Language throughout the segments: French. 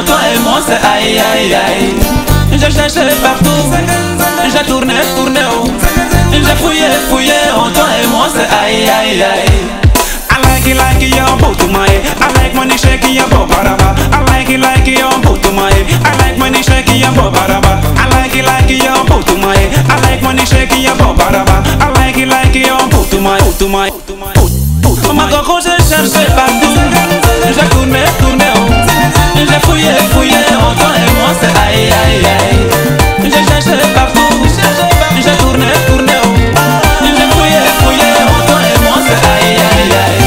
toi et moi c'est aïe aïe aïe. J'ai cherché partout, j'ai tourné, tourné, oh. J'ai fouillé, fouillé, oh, toi et moi c'est aïe aïe aïe. I like it, your boot to my head. I like money shaking your bobaraba. I like it, your boot to my head. I like money shaking your bobaraba. I like it, your boot to my head. I like money shaking your bobaraba. I like it, your boot to my Ma coco j'ai cherché partout. J'ai tourné, tourné, oh. J'ai fouillé, fouillé, oh, toi et moi c'est aïe aïe aïe. J'ai cherché partout. J'ai tourné, tourné, oh. J'ai fouillé, fouillé, oh, toi et moi c'est aïe aïe aïe.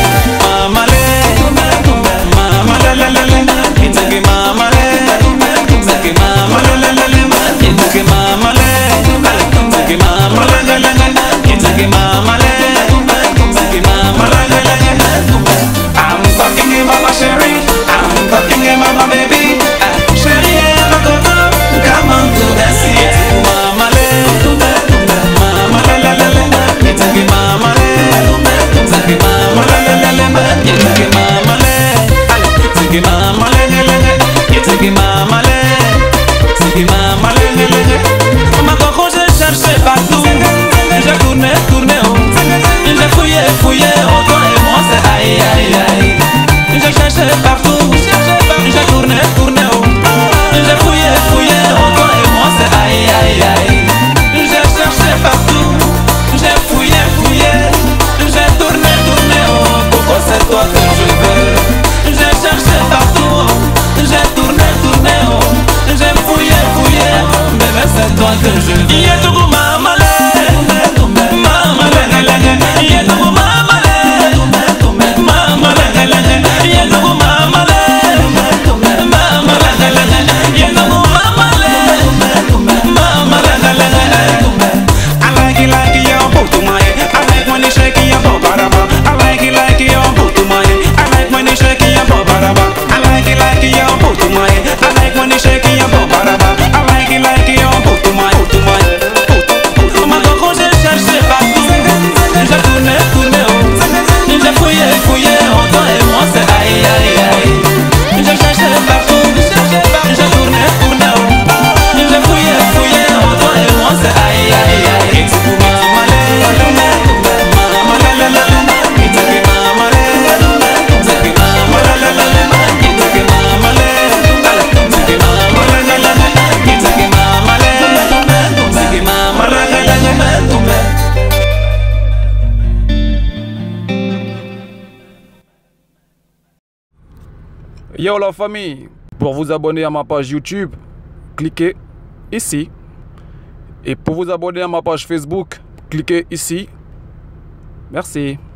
Yo la famille, pour vous abonner à ma page YouTube, cliquez ici. Et pour vous abonner à ma page Facebook, cliquez ici. Merci.